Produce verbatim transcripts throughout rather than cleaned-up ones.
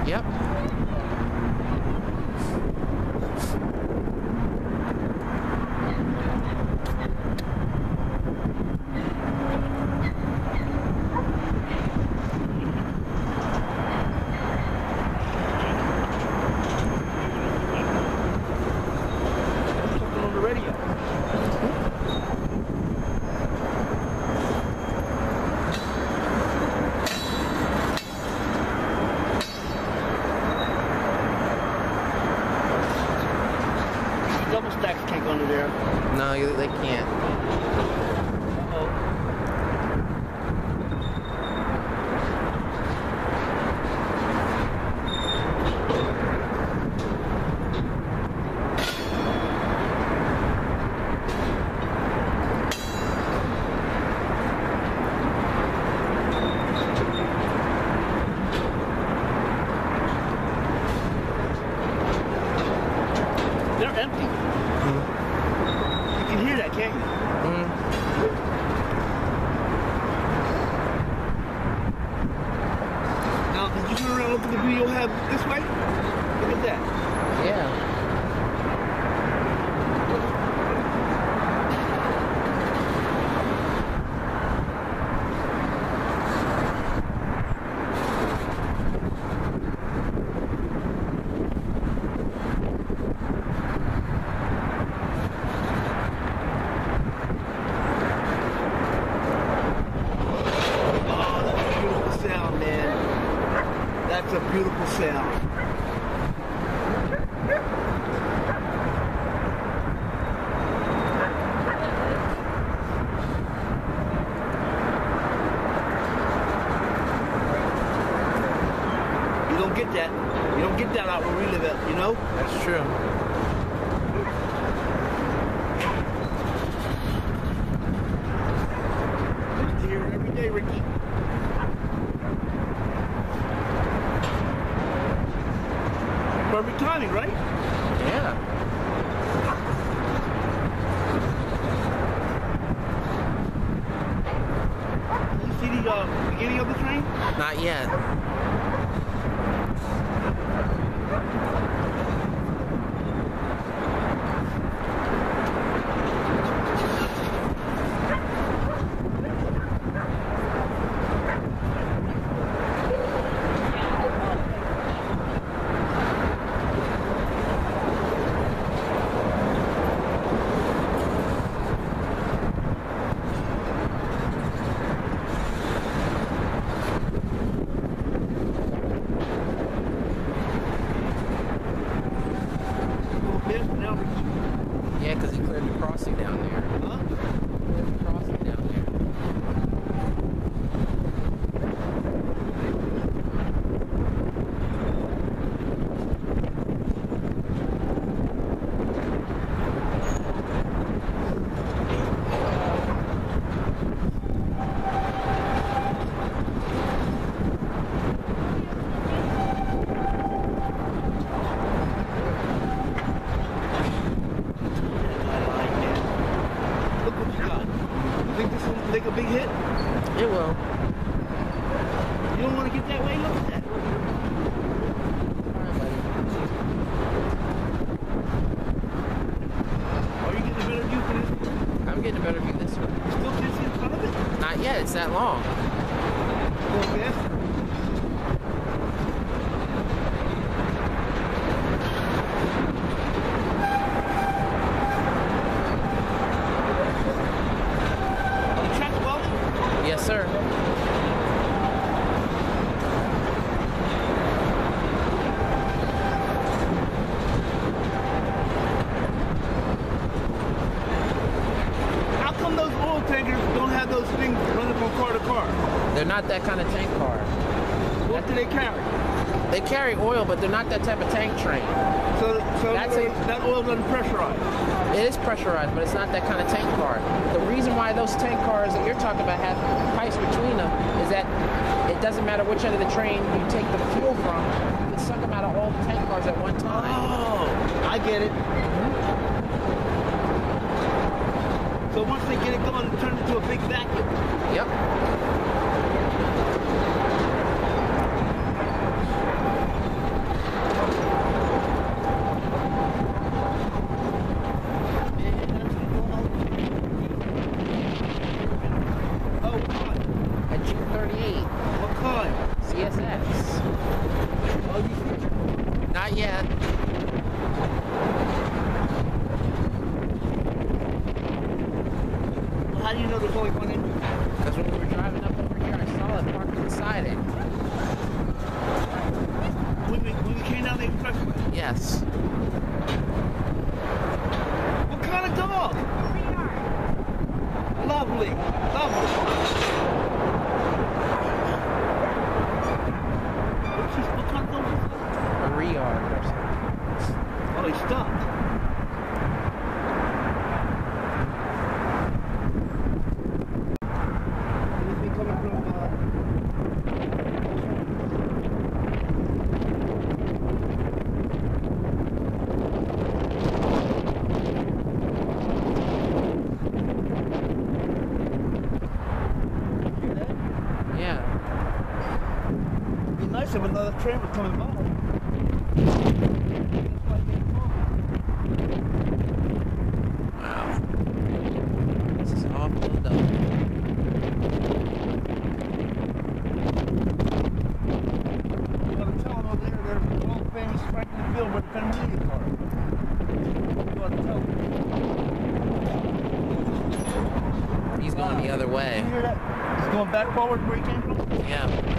Yep. Something on the radio. Double stacks can't go under there. No, you- they can't. Uh-oh. They're empty. Mm. You can hear that, can't you? Mm. Now, did you turn around and look at the view you'll have this way? Look at that. Yeah. Oh, that's a beautiful sound, man. That's a beautiful sound. You don't get that. You don't get that out where we live at, you know? That's true. You hear it every day, Ricky. Perfect timing, right? Yeah. You see the uh, beginning of the train? Not yet. Now, Yeah, because he cleared the crossing down there. huh? Cleared the crossing down there. Look what you got. You think this will make a big hit? It will. You don't want to get that way? Look at that. All right, buddy. Are you getting a better view for this? I'm getting a better view this way. Still just in front of it? Not yet. It's that long. Going fast? On the track welding? Yes, sir. How come those oil tankers don't have those things running from car to car? They're not that kind of tank car. What do they carry? They carry oil, but they're not that type of tank train. So, so That's that, a- that oil's unpressurized. It is pressurized, but it's not that kind of tank car. The reason why those tank cars that you're talking about have pipes between them is that it doesn't matter which end of the train you take the fuel from, you can suck them out of all the tank cars at one time. Oh, I get it. So once they get it going, it turns into a big vacuum. Yep. how do you know there's only one engine? Because when we were driving up over here, I saw it parked beside it. When we, when we came down the expressway? Yes. What kind of dog? Lovely, lovely. What's this, what kind of dog is that? A Riard or something. Oh, he stopped. He's been coming from, uh... You hear that? Yeah. It'd be nice if another train was coming by. Wow. This is all filled up. You gotta tell them over there, there's a world famous Franklin Field with a Pennsylvania car. You gotta tell them. He's going the other way. You hear that? He's going back forward where he came from? Yeah.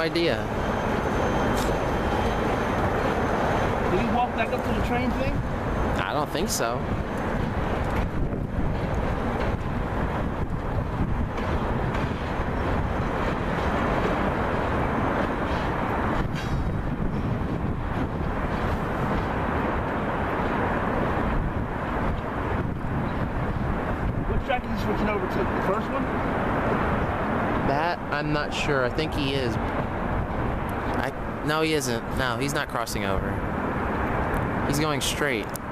idea. Did he walk back up to the train thing? I don't think so. What track is he switching over to? The first one? That, I'm not sure. I think he is. I, no, he isn't. No, he's not crossing over. He's going straight.